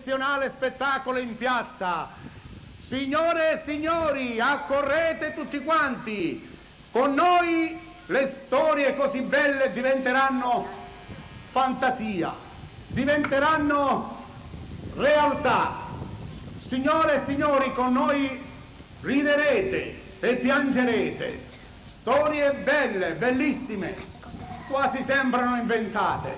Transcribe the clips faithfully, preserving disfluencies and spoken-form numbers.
eccezionale spettacolo in piazza. Signore e signori, accorrete tutti quanti. Con noi le storie così belle diventeranno fantasia, diventeranno realtà. Signore e signori, con noi riderete e piangerete. Storie belle, bellissime, quasi sembrano inventate.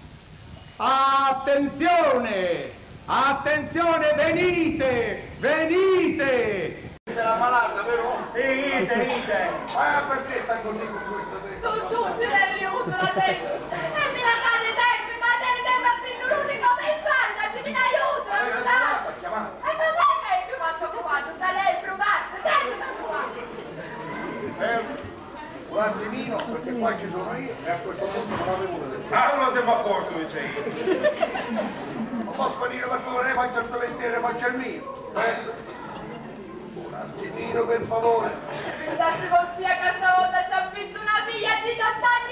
Attenzione, attenzione, venite, venite. La malata, vero? Sì, ride, ride. Ma perché stai così con questa testa? Tu, tu, ti devi aiuto la testa. E mi la cade sempre, ma te ne sembra più l'unico messaggio, ci mi aiuto, aiutate. E ma perché hai più fatto provato? Da lei provato, dai, da provato. Eh, un attimino, perché qua ci sono io e a questo punto non avevo adesso. Ah, non siamo a posto, dice io. Non posso venire per favore, faccio il tuo mestiere, faccio il mio. Eh? Un attimino, per favore. Pensate con sia che stavolta ci ha vinto una figlia di diciotto anni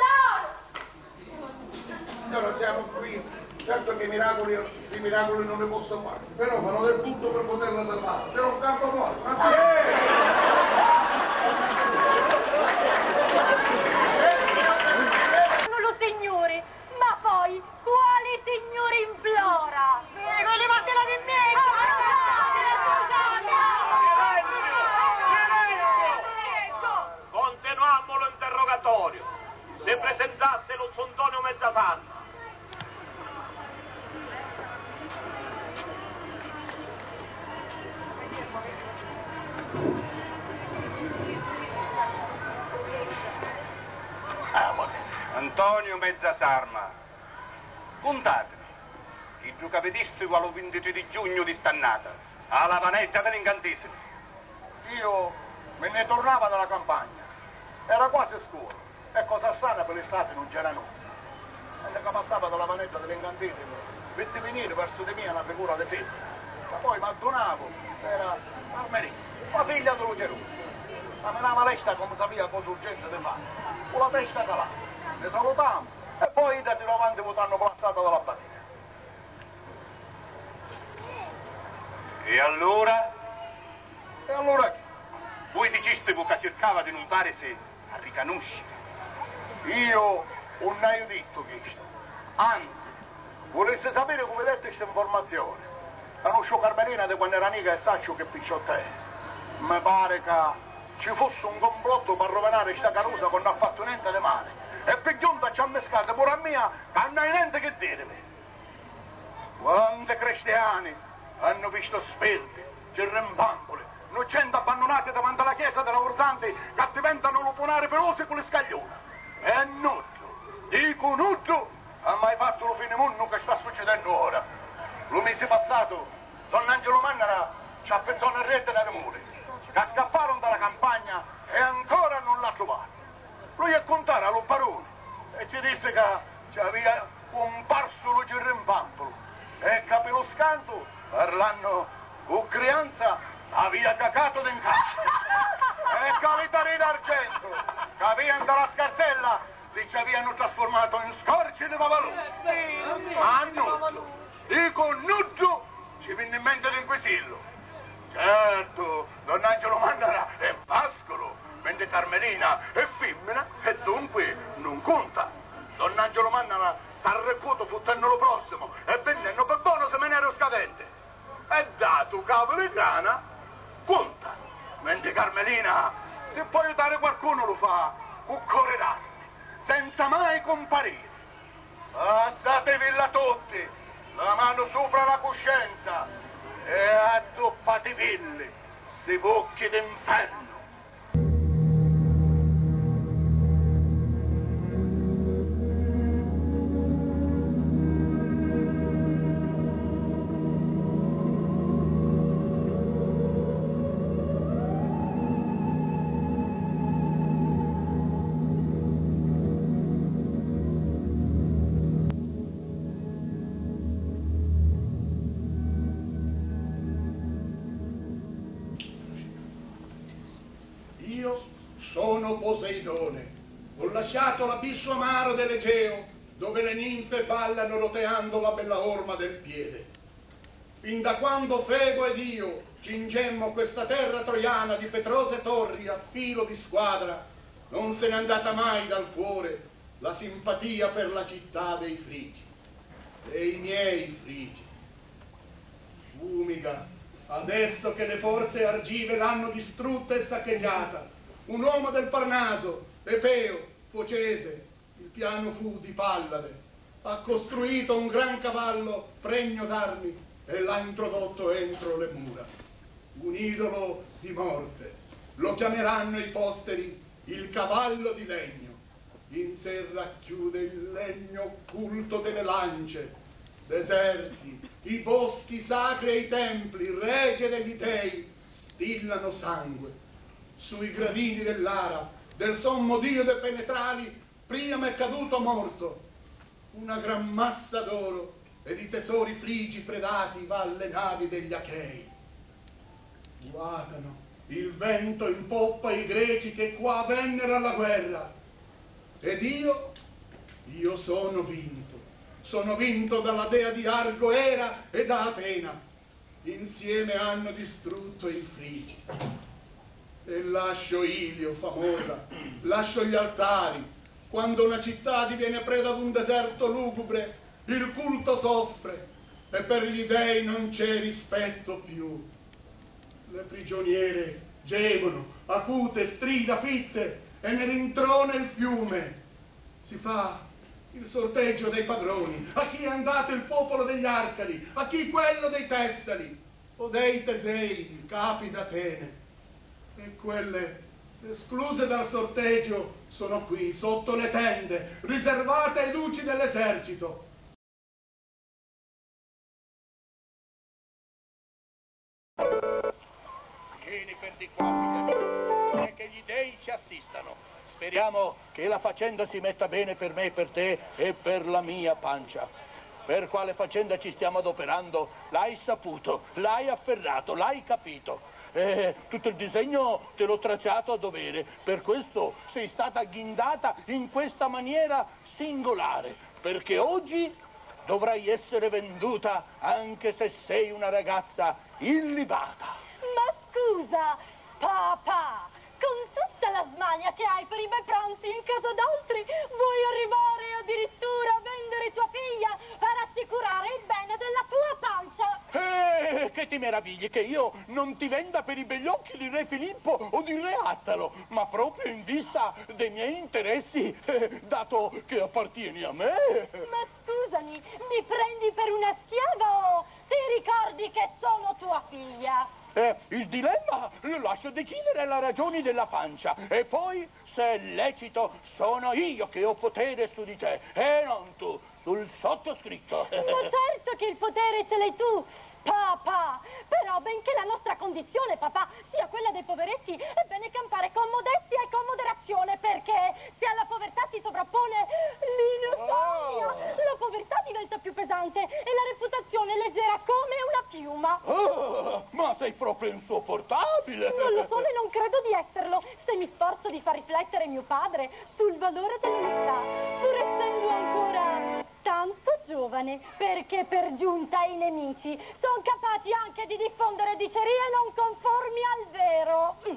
come loro. Ora siamo qui, certo che i miracoli, i miracoli non ne posso fare, però farò del tutto per poterla salvare, se non campo muore. Lo signore, ma poi quali signori implora? Prego, levatela di me! Continuiamo l'interrogatorio. Se presentasse lo Antonio Mezzasarma. Antonio Mezzasarma, contatemi, chi gioca vedisti quale quindici di giugno di stannata, alla vanetta dell'incantesimo. Io me ne tornavo dalla campagna, era quasi scuro, e cosa strana per l'estate non c'era nulla. E che passava dalla vanetta dell'incantesimo, vedi venire verso di me una figura di femmina, ma poi mi addonavo, era Armerina, la figlia dello Geruso. Camminava lesta come sapeva cosa urgente di fare, con la testa calata. Ne salutiamo e poi da tiro avanti votando plassata dalla bandiera. E allora? E allora che? Voi diceste che cercava di non fare se a riconoscere. Io non ho detto questo. Anzi, volesse sapere come letto questa informazione. Conosco Carmelina di quando era amica e saccio che picciotta è. Mi pare che ci fosse un complotto per rovinare questa carusa che non ha fatto niente di male. E per giunta ci ha mescato pure a mia che non hai niente che dirmi. Quanti cristiani hanno visto spiriti, cirrimpamboli, innocenti abbandonati davanti alla chiesa della Urzanti che diventano luponari pelosi con le scaglione. E Nuggio, dico Nuggio, ha mai fatto lo fine mondo che sta succedendo ora. Lo mese passato, Don Angelo Mannara ci ha pensato nel rete delle mure, che scapparono dalla campagna e ancora non l'ha trovato. Lui a contare allo barone e ci disse che c'aveva un parso lo girrimpampolo e che per lo scanto, parlando con creanza, aveva cacato in casa. E calitari d'argento, che avevano dalla scartella, si ci avevano trasformato in scorci di babalone. Ma a Nuggio, dico Nuggio, ci venne in mente l'inquisillo. Certo, Don Angelo Mannara è pascolo, mentre Carmelina è femmina e dunque non conta. Don Angelo Mannara sta reputo futtendo lo prossimo e vendendo per buono seminario scadente. E dato cavolo di grana, conta. Mentre Carmelina, se può aiutare qualcuno lo fa, con cuore senza mai comparire. Alzatevi là tutti, la mano sopra la coscienza e addoppatevi, si bocchi d'inferno. Sono Poseidone, ho lasciato l'abisso amaro dell'Egeo, dove le ninfe ballano roteando la bella orma del piede. fin da quando Febo ed io cingemmo questa terra troiana di petrose torri a filo di squadra, non se n'è andata mai dal cuore la simpatia per la città dei Frigi, dei miei Frigi. Fumiga, adesso che le forze argive l'hanno distrutta e saccheggiata, un uomo del Parnaso, Epeo, Focese, il piano fu di Pallade, ha costruito un gran cavallo pregno d'armi e l'ha introdotto entro le mura. Un idolo di morte, lo chiameranno i posteri il cavallo di legno. In sé racchiude il legno occulto delle lance, deserti, i boschi sacri e i templi, rege degli dei, stillano sangue. Sui gradini dell'ara, del sommo dio dei penetrali, Priam è caduto morto. Una gran massa d'oro e di tesori frigi predati va alle navi degli Achei. Guardano, il vento impoppa i greci che qua vennero alla guerra. Ed io, io sono vinto. Sono vinto dalla dea di Argo Era e da Atena. Insieme hanno distrutto i Frigi. E lascio Ilio, famosa, lascio gli altari. Quando una città diviene preda ad un deserto lugubre, il culto soffre e per gli dei non c'è rispetto più. Le prigioniere gemono, acute, strida, fitte, e ne rintrona il fiume. Si fa il sorteggio dei padroni. A chi è andato il popolo degli Arcadi? A chi quello dei Tessali? O dei Tesei, capi d'Atene? E quelle escluse dal sorteggio sono qui, sotto le tende, riservate ai duci dell'esercito. Vieni per di qua, figlia mia, e che gli dei ci assistano. Speriamo che la faccenda si metta bene per me, per te e per la mia pancia. Per quale faccenda ci stiamo adoperando? L'hai saputo, l'hai afferrato, l'hai capito. Eh, tutto il disegno te l'ho tracciato a dovere, per questo sei stata gghindata in questa maniera singolare, perché oggi dovrai essere venduta anche se sei una ragazza illibata. Ma scusa, papà, con tutta la smania che hai per i bei pranzi in casa d'altri, vuoi arrivare addirittura a vendere tua figlia per assicurare il bene della tua pancia? Eh, che ti meravigli che io non ti venda per i begli occhi di re Filippo o di re Attalo, ma proprio in vista dei miei interessi, eh, dato che appartieni a me. Ma scusami, mi prendi per una schiava o ti ricordi che sono tua figlia? Eh, il dilemma lo lascio decidere alle ragioni della pancia. E poi, se è lecito, sono io che ho potere su di te e non tu, sul sottoscritto. Ma certo che il potere ce l'hai tu, papà. Però benché la nostra condizione, papà, sia quella dei poveretti, è bene campare con modestia e con moderazione, perché se alla povertà si sovrappone l'infamia, Oh. la povertà diventa più pesante e la reputazione leggera come una piuma. Oh, ma sei proprio insopportabile. Non lo sono e non credo di esserlo, se mi sforzo di far riflettere mio padre sul valore dell'onestà, pur essendo ancora tanto giovane, perché per giunta i nemici sono capaci anche di diffondere dicerie non conformi al vero. Mm.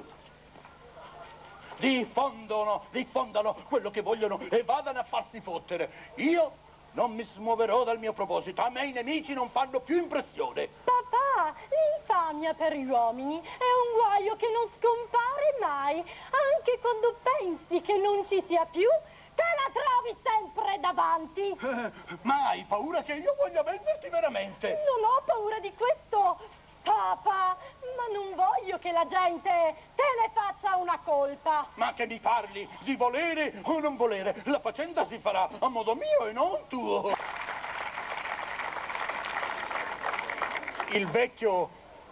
Diffondono, diffondano quello che vogliono e vadano a farsi fottere. Io non mi smuoverò dal mio proposito, a me i nemici non fanno più impressione. Papà, l'infamia per gli uomini è un guaio che non scompare mai, anche quando pensi che non ci sia più. Te la trovi sempre davanti. Eh, ma hai paura che io voglia venderti veramente? Non ho paura di questo, papà, ma non voglio che la gente te ne faccia una colpa. Ma che mi parli di volere o non volere? La faccenda si farà a modo mio e non tuo. Il vecchio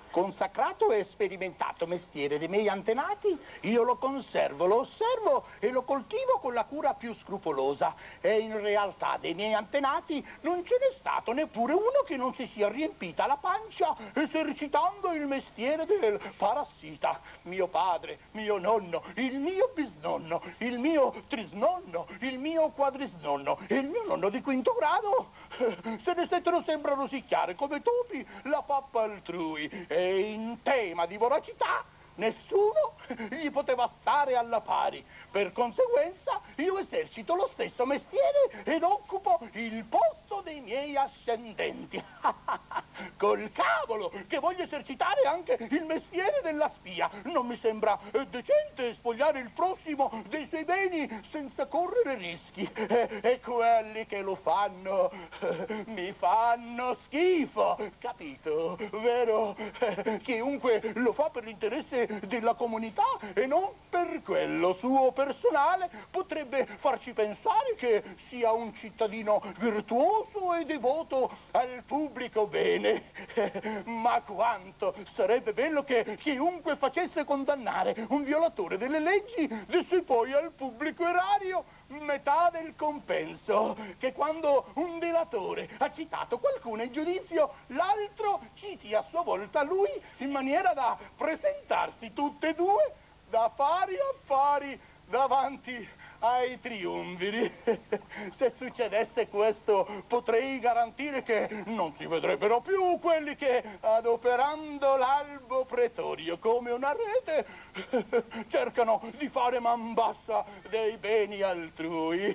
consacrato e sperimentato mestiere dei miei antenati, io lo conservo, lo osservo e lo coltivo con la cura più scrupolosa. E in realtà dei miei antenati non ce n'è stato neppure uno che non si sia riempita la pancia esercitando il mestiere del parassita. Mio padre, mio nonno, il mio bisnonno, il mio trisnonno, il mio quadrisnonno e il mio nonno di quinto grado se ne stettero sempre a rosicchiare come topi la pappa altrui. E in tema di voracità nessuno gli poteva stare alla pari. Per conseguenza io esercito lo stesso mestiere ed occupo il posto dei miei ascendenti. Col cavolo che voglio esercitare anche il mestiere della spia. Non mi sembra decente spogliare il prossimo dei suoi beni senza correre rischi. E, e quelli che lo fanno mi fanno schifo, capito? Vero? Chiunque lo fa per l'interesse della comunità e non per quello suo personale potrebbe farci pensare che sia un cittadino virtuoso e devoto al pubblico bene. Ma quanto sarebbe bello che chiunque facesse condannare un violatore delle leggi desse poi al pubblico erario metà del compenso, che quando un delatore ha citato qualcuno in giudizio, l'altro citi a sua volta lui in maniera da presentarsi tutte e due da pari a pari davanti ai triumviri. Se succedesse questo potrei garantire che non si vedrebbero più quelli che, adoperando l'albo pretorio come una rete, cercano di fare man bassa dei beni altrui.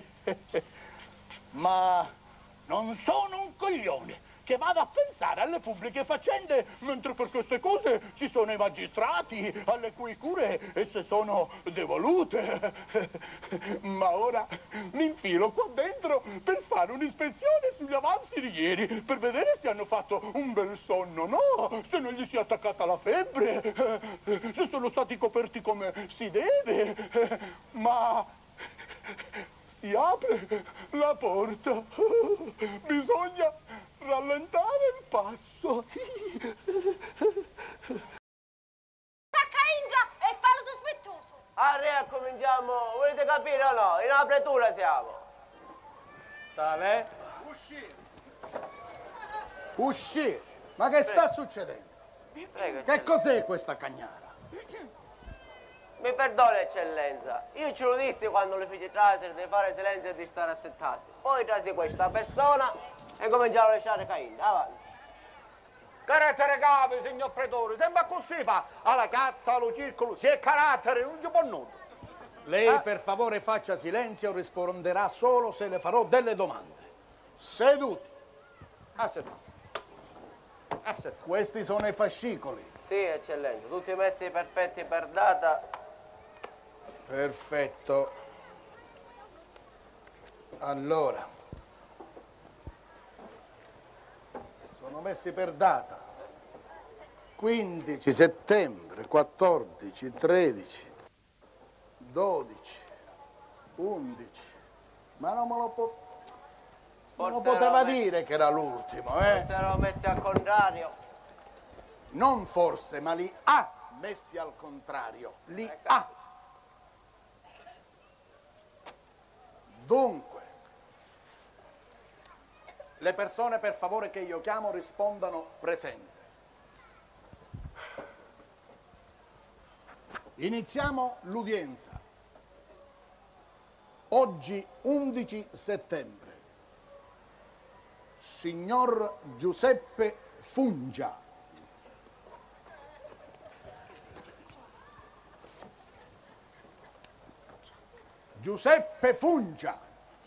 Ma non sono un coglione che vada a pensare alle pubbliche faccende, mentre per queste cose ci sono i magistrati, alle cui cure esse sono devolute. Ma ora mi infilo qua dentro per fare un'ispezione sugli avanzi di ieri, per vedere se hanno fatto un bel sonno, no? Se non gli si è attaccata la febbre, se sono stati coperti come si deve. Ma si apre la porta, bisogna rallentare il passo. Attacca Indra e fallo sospettoso. Arre, cominciamo. Volete capire o no? In apertura siamo. Sale? Uscire. Uscire. Ma che sta succedendo? Prego, Che cos'è questa cagnara? Mi perdoni, eccellenza. Io ce lo dissi quando le feci trasere di fare silenzio e di stare assettati. Poi trasi questa persona e cominciamo a lasciare Cain. Avanti. Carattere capo, signor pretore, sembra così fa. Alla cazza, allo circolo, se è carattere, non ci può nulla. Lei Eh? per favore faccia silenzio, risponderà solo se le farò delle domande. Seduti. Assettato. Assettato. Questi sono i fascicoli. Sì, eccellenza. Tutti messi perfetti per data. Perfetto. Allora, sono messi per data. quindici settembre, quattordici, tredici, dodici, undici. Ma non me lo, po- non lo Forse poteva erano dire che era l'ultimo, eh? messi- erano messi al contrario. Non forse, ma li ha messi al contrario. Li ha. Dunque, le persone per favore che io chiamo rispondano presente. Iniziamo l'udienza. Oggi undici settembre. Signor Giuseppe Fungia. Giuseppe Fungia.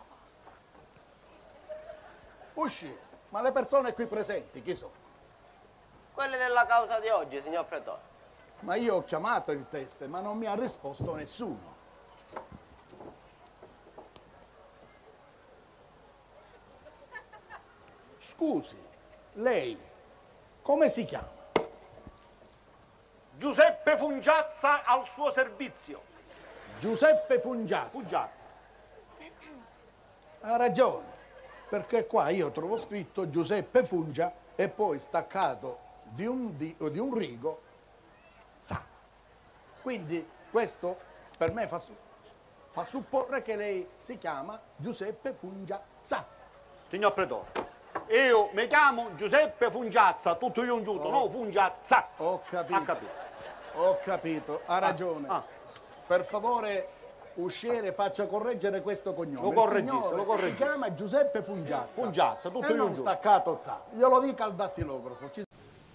Usci, ma le persone qui presenti chi sono? Quelli della causa di oggi, signor pretore. Ma io ho chiamato il teste, ma non mi ha risposto nessuno. Scusi, lei come si chiama? Giuseppe Fungiazza al suo servizio. Giuseppe Fungiazza. Fungiazza. Ha ragione, perché qua io trovo scritto Giuseppe Fungia e poi staccato di un, di, di un rigo za. Quindi questo per me fa, fa supporre che lei si chiama Giuseppe Fungiazza. Signor Pretore, io mi chiamo Giuseppe Fungiazza, tutto io un giusto, Oh. no Fungiazza. Ho capito. Ha capito. Ho capito, ha ragione. Ah, ah. Per favore, usciere, faccia correggere questo cognome. Lo Il correggisco, signore lo correggisco. Si chiama Giuseppe Fungiazza. Fungiazza, tutto e io non un giusto. staccato za. Glielo dica al dattilografo. Ci...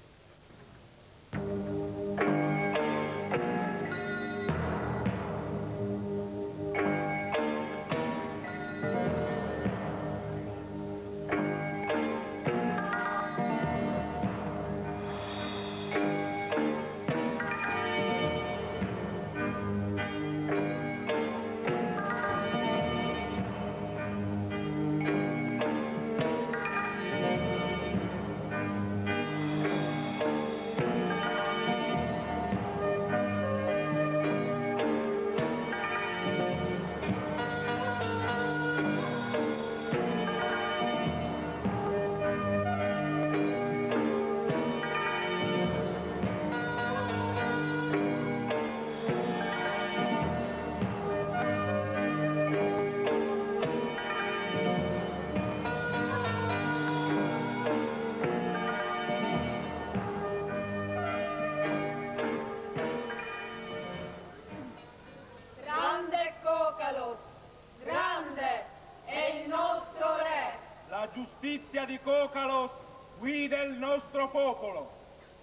Grande Cocalos, grande è il nostro re. La giustizia di Cocalos guida il nostro popolo.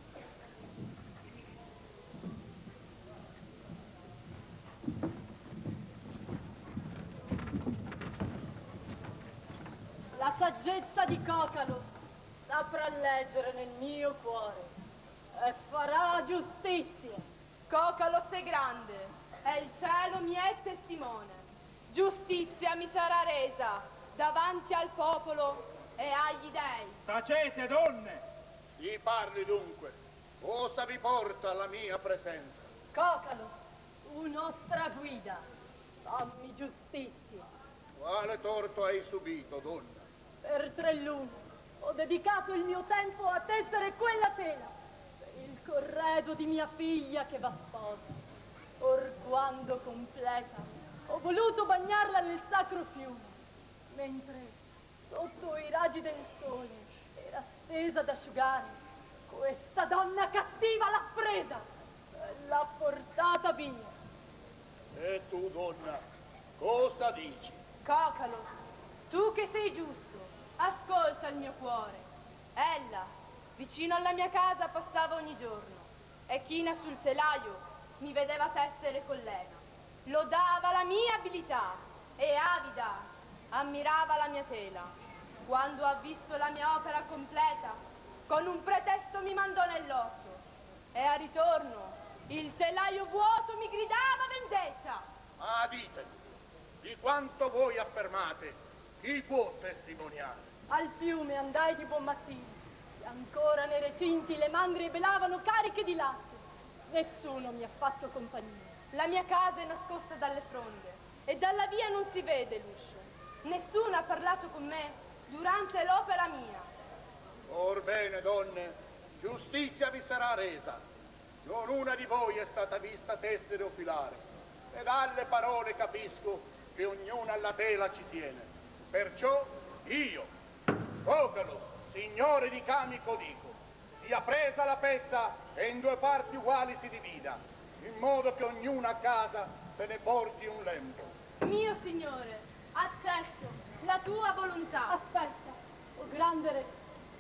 La saggezza di Cocalos saprà leggere nel mio cuore e farà giustizia. Cocalos è grande, e il cielo mi è testimone. Giustizia mi sarà resa davanti al popolo e agli dei. Tacete, donne! Chi parli dunque? Cosa vi porta alla mia presenza? Cocalos, tu nostra guida, fammi giustizia. Quale torto hai subito, donna? Per tre lune ho dedicato il mio tempo a tessere quella tela per il corredo di mia figlia che va sposa. Or quando completa ho voluto bagnarla nel sacro fiume, mentre sotto i raggi del sole era stesa ad asciugare, questa donna cattiva l'ha presa e l'ha portata via. E tu, donna, cosa dici? Cocalos, tu che sei giusto, ascolta il mio cuore. Ella, vicino alla mia casa, passava ogni giorno e china sul telaio mi vedeva tessere con lena. Lodava la mia abilità e avida ammirava la mia tela. Quando ha visto la mia opera completa, con un pretesto mi mandò nell'orto e a ritorno il telaio vuoto mi gridava vendetta. Ah, ditemi, di quanto voi affermate, chi può testimoniare? Al fiume andai di buon mattino e ancora nei recinti le mandrie belavano cariche di latte. Nessuno mi ha fatto compagnia. La mia casa è nascosta dalle fronde e dalla via non si vede l'uscio. Nessuno ha parlato con me durante l'opera mia. Orbene, donne, giustizia vi sarà resa. Non una di voi è stata vista tessere o filare, e dalle parole capisco che ognuna alla tela ci tiene. Perciò io, Cocalos, signore di Camico, dico, sia presa la pezza e in due parti uguali si divida, in modo che ognuna a casa se ne porti un lembo. Mio signore, accetto la tua volontà. Aspetta, o grande re,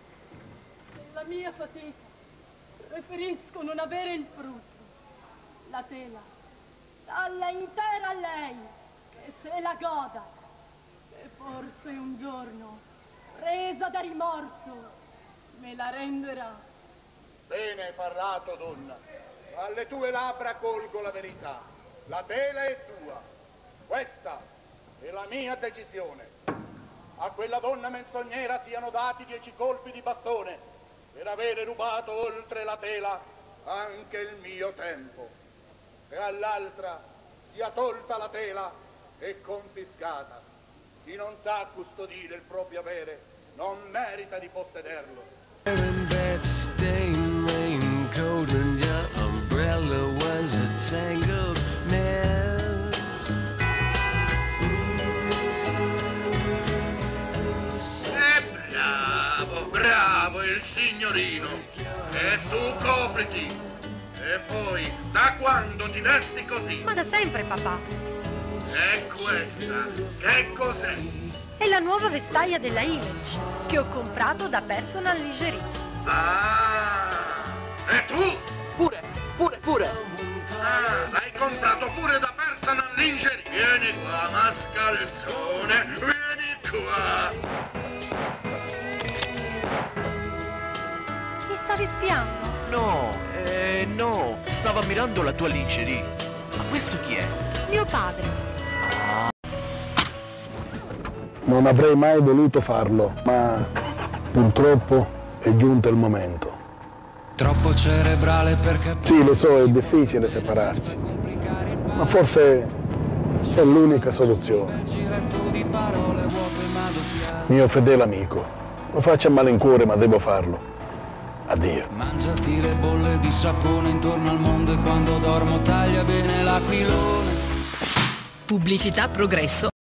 nella mia fatica preferisco non avere il frutto. La tela, dalla intera a lei, che se la goda, e forse un giorno, presa da rimorso, me la renderà. Bene hai parlato, donna. Alle tue labbra colgo la verità. La tela è tua. Questa è la mia decisione. A quella donna menzognera siano dati dieci colpi di bastone per avere rubato oltre la tela anche il mio tempo. E all'altra sia tolta la tela e confiscata. Chi non sa custodire il proprio avere non merita di possederlo. That stain signorino. E tu copriti. E poi, da quando ti vesti così? Ma da sempre, papà. E questa, che cos'è? È la nuova vestaglia della Illich, che ho comprato da Personal Lingerie. Ah! E tu? Pure, pure, pure. Ah, l'hai comprato pure da Personal Lingerie. Vieni qua, mascalzone, vieni qua. Mi stavi spiando? No, eh, no. Stavo ammirando la tua lingerie. Ma questo chi è? Mio padre. Non avrei mai voluto farlo, ma purtroppo è giunto il momento. Troppo cerebrale perché... Sì, lo so, è difficile separarsi, ma forse è l'unica soluzione. Mio fedele amico, lo faccio a malincuore, ma devo farlo. Addio. Mangiati le bolle di sapone intorno al mondo e quando dormo taglia bene l'aquilone. Pubblicità Progresso